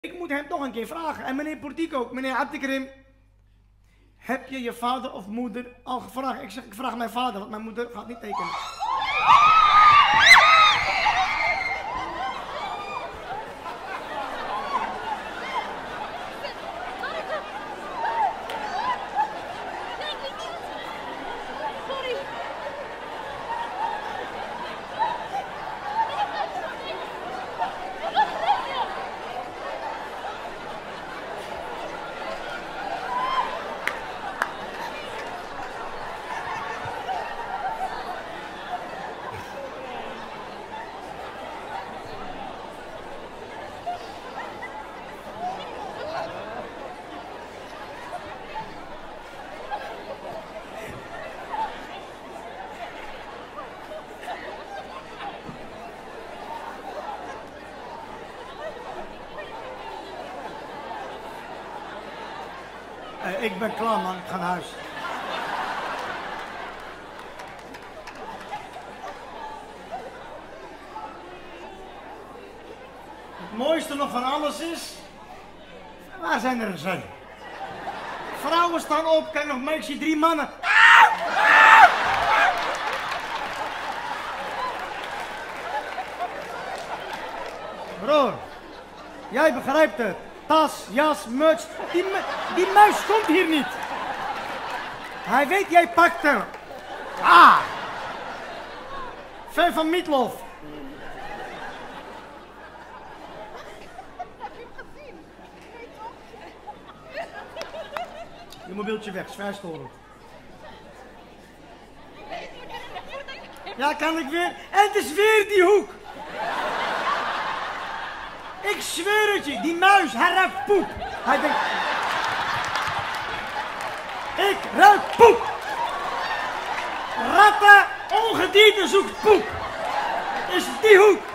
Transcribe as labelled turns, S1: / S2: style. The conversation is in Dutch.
S1: Ik moet hem toch een keer vragen. En meneer Portiek ook. Meneer Abdikrim. Heb je je vader of moeder al gevraagd? Ik zeg, ik vraag mijn vader, want mijn moeder gaat niet tekenen. Ik ben klaar, man. Ik ga naar huis. Het mooiste nog van alles is... Waar zijn er zijn? Vrouwen staan op. Kijk nog mee, ik zie 3 mannen. Broer, jij begrijpt het. Tas, jas, muts. Die muis komt hier niet. Hij weet, jij pakt hem. Ah! Fan van Meatloaf. Je mobieltje weg, zwijstorend. Ja, kan ik weer? En het is weer die hoek. Ik zweer het je, die muis, hij ruikt poep. Hij denkt... Ik ruik poep. Ratten, ongedierte zoekt poep. Is die hoek.